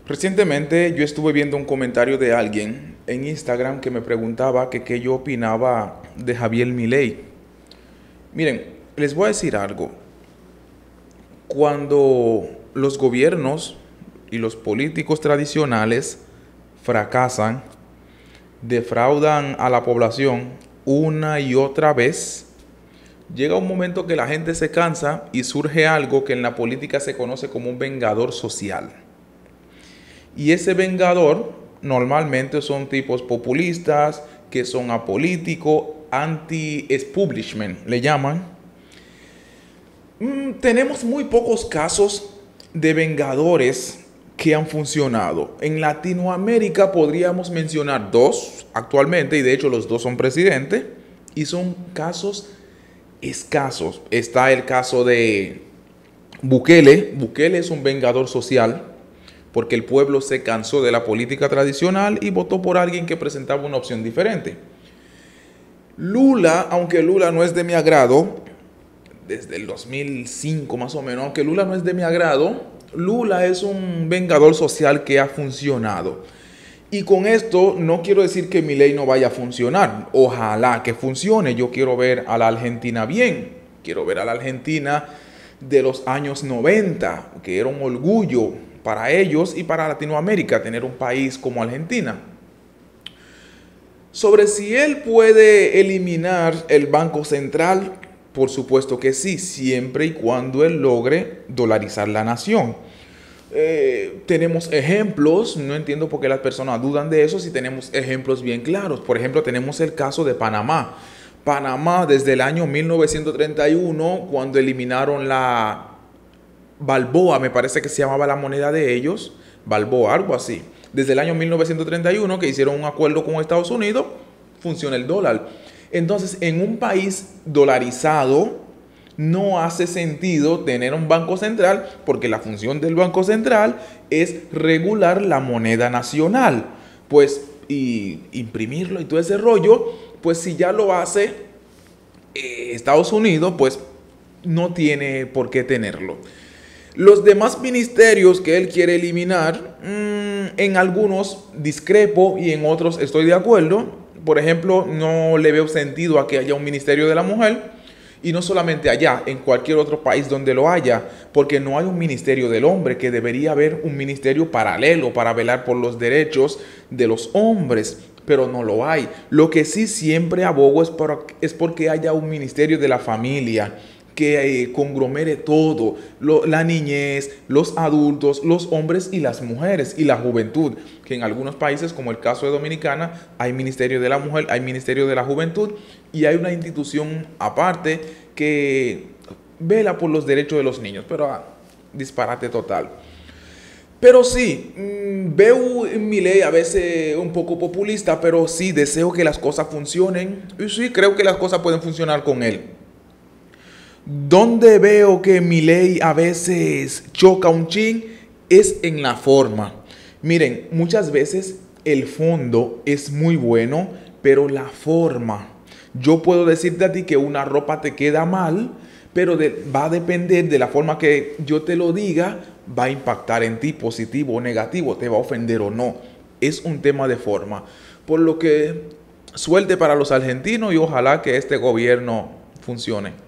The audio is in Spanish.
Recientemente yo estuve viendo un comentario de alguien en Instagram que me preguntaba que qué yo opinaba de Javier Milei. Miren, les voy a decir algo. Cuando los gobiernos y los políticos tradicionales fracasan, defraudan a la población una y otra vez, llega un momento que la gente se cansa y surge algo que en la política se conoce como un vengador social. Y ese vengador normalmente son tipos populistas, que son apolíticos, anti-establishment, le llaman. Tenemos muy pocos casos de vengadores que han funcionado. En Latinoamérica podríamos mencionar dos actualmente, y de hecho los dos son presidentes, y son casos escasos. Está el caso de Bukele. Bukele es un vengador social porque el pueblo se cansó de la política tradicional y votó por alguien que presentaba una opción diferente. Lula, aunque Lula no es de mi agrado, desde el 2005 más o menos, aunque Lula no es de mi agrado, Lula es un vengador social que ha funcionado. Y con esto no quiero decir que mi ley no vaya a funcionar. Ojalá que funcione. Yo quiero ver a la Argentina bien. Quiero ver a la Argentina de los años 90, que era un orgullo para ellos y para Latinoamérica tener un país como Argentina. Sobre si él puede eliminar el Banco Central, por supuesto que sí, siempre y cuando él logre dolarizar la nación. Tenemos ejemplos, no entiendo por qué las personas dudan de eso si tenemos ejemplos bien claros. Por ejemplo, tenemos el caso de Panamá. Panamá desde el año 1931, cuando eliminaron la Balboa, me parece que se llamaba la moneda de ellos, Balboa, algo así. Desde el año 1931 que hicieron un acuerdo con Estados Unidos, funciona el dólar. Entonces, en un país dolarizado, no hace sentido tener un banco central porque la función del banco central es regular la moneda nacional. Pues, y imprimirlo y todo ese rollo, pues si ya lo hace Estados Unidos, pues no tiene por qué tenerlo. Los demás ministerios que él quiere eliminar, en algunos discrepo y en otros estoy de acuerdo. Por ejemplo, no le veo sentido a que haya un ministerio de la mujer. Y no solamente allá, en cualquier otro país donde lo haya, porque no hay un ministerio del hombre, que debería haber un ministerio paralelo para velar por los derechos de los hombres, pero no lo hay. Lo que sí siempre abogo es porque haya un ministerio de la familia que conglomere todo, la niñez, los adultos, los hombres y las mujeres y la juventud, que en algunos países como el caso de Dominicana hay ministerio de la mujer, hay ministerio de la juventud y hay una institución aparte que vela por los derechos de los niños, pero disparate total. Pero sí, veo en mi ley a veces un poco populista, pero sí deseo que las cosas funcionen y sí creo que las cosas pueden funcionar con él. Donde veo que mi ley a veces choca un chin es en la forma. Miren, muchas veces el fondo es muy bueno, pero la forma. Yo puedo decirte a ti que una ropa te queda mal, pero va a depender de la forma que yo te lo diga, va a impactar en ti, positivo o negativo, te va a ofender o no. Es un tema de forma. Por lo que suerte para los argentinos y ojalá que este gobierno funcione.